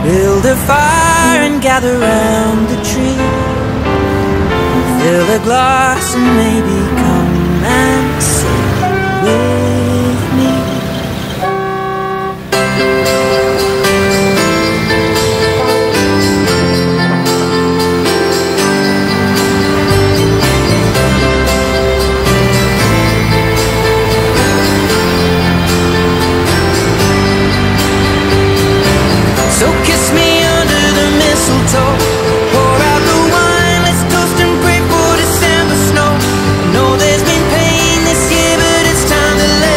Build a fire and gather round the tree. Fill a glass and maybe come and sit with me. So kiss me under the mistletoe, pour out the wine, let's toast and pray for December snow. I know there's been pain this year, but it's time to let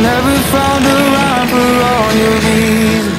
never found a rhyme for all your reasons.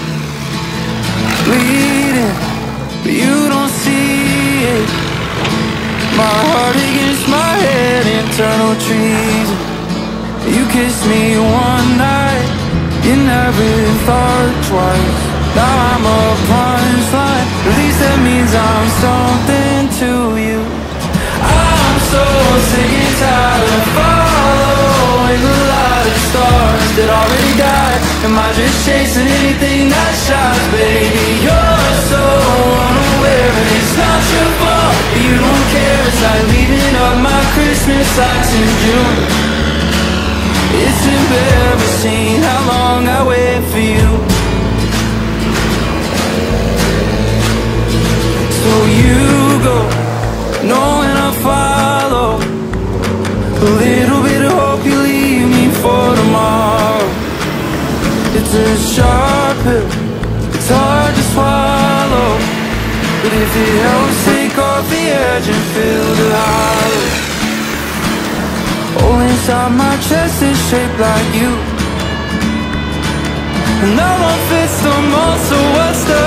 Bleeding, but you don't see it. My heart against my head, internal treason. You kissed me one night, you never thought twice. Now I'm a punchline, at least that means I'm something to you. I'm so sick and tired of following the light of stars that already died. Am I just chasing anything that shines, baby? You're so unaware and it's not your fault. You don't care, it's like leaving up my Christmas lights in June. It's embarrassing how long I wait for you. So you go, knowing I follow. A little bit of hope you leave me for tomorrow. It's a sharp pill, it's hard to swallow, but if it helps take off the edge and fill the hollow. Hole inside my chest is shaped like you, and no one fits the mold, so what's the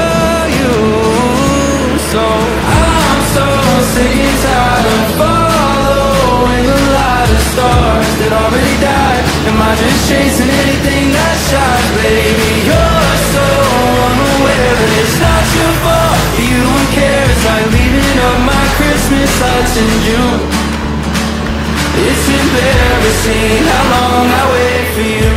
use? So I'm so sick and tired of following the light of stars that already died. Am I just chasing anything that shines, baby? You're so unaware that it's not your fault. You don't care, it's like leaving up my Christmas lights in June. It's embarrassing how long I wait for you.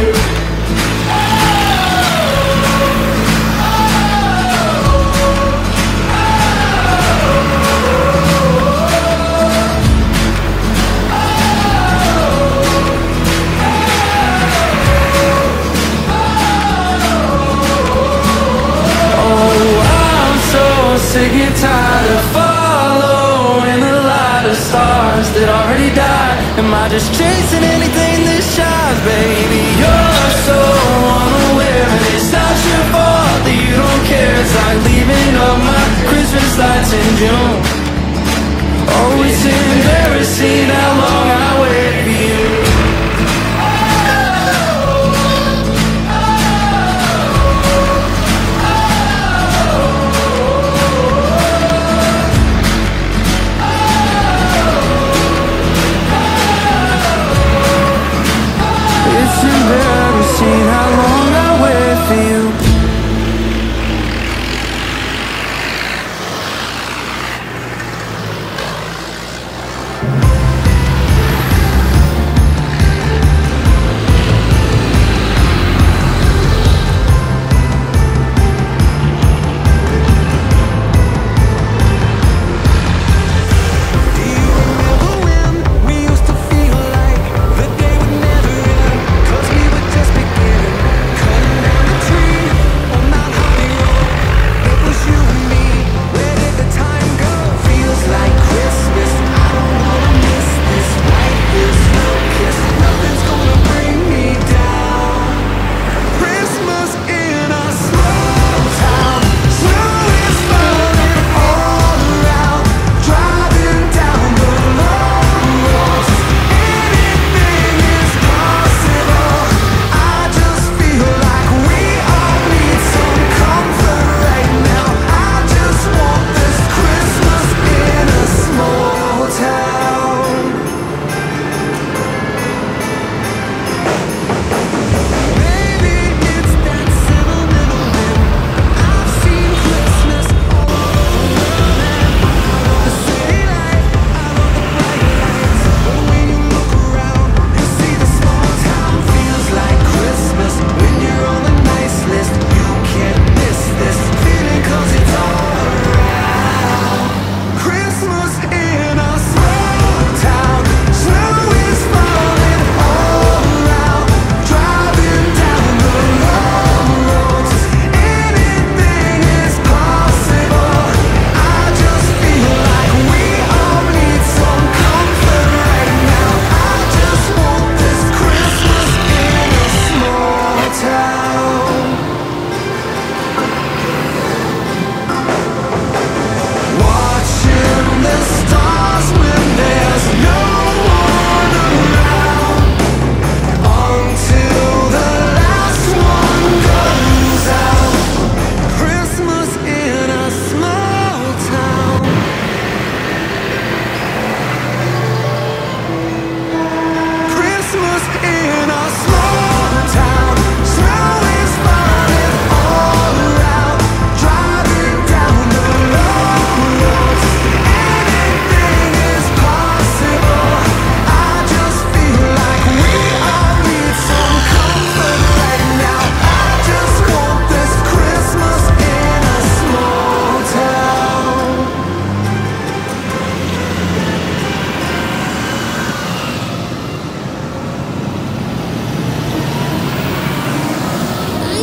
Sick and tired of following the light of stars that already died. Am I just chasing anything that shines, baby? You're so unaware and it's not your fault that you don't care. It's like leaving up my Christmas lights in June. Oh, it's embarrassing how long I wait for you. It's embarrassing how long I wait for you.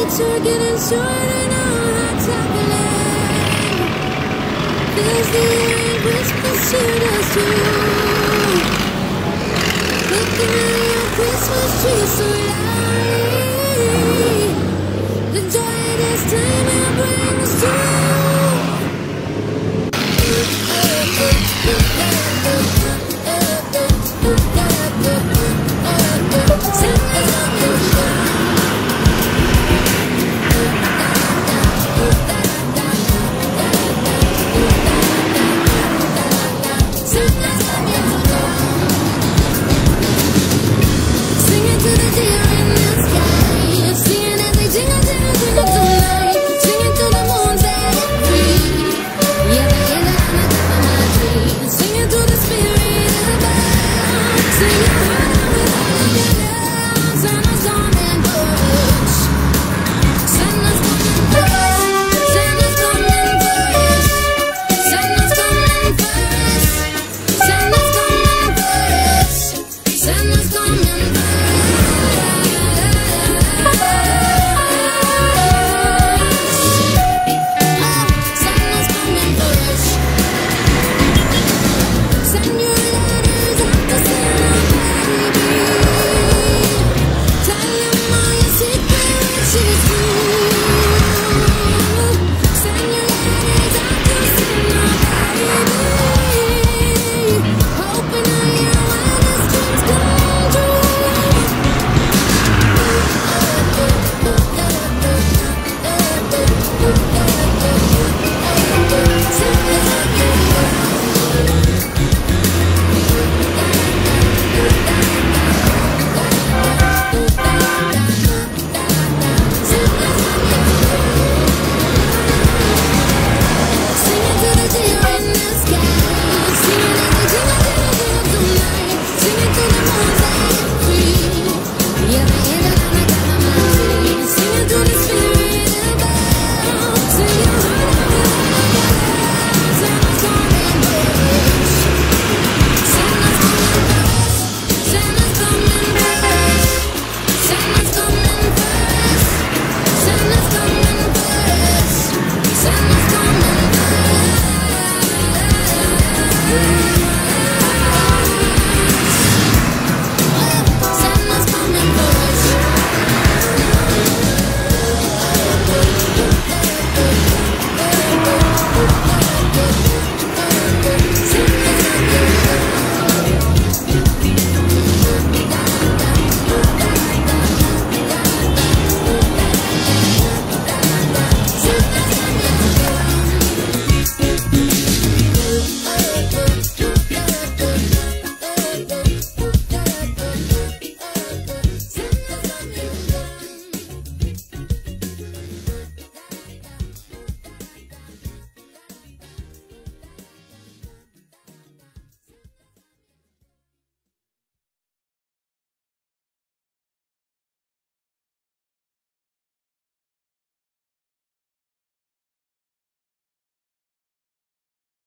nights are getting shorter now, hot chocolate fills the air and whispers to us too. Looking at your Christmas tree, so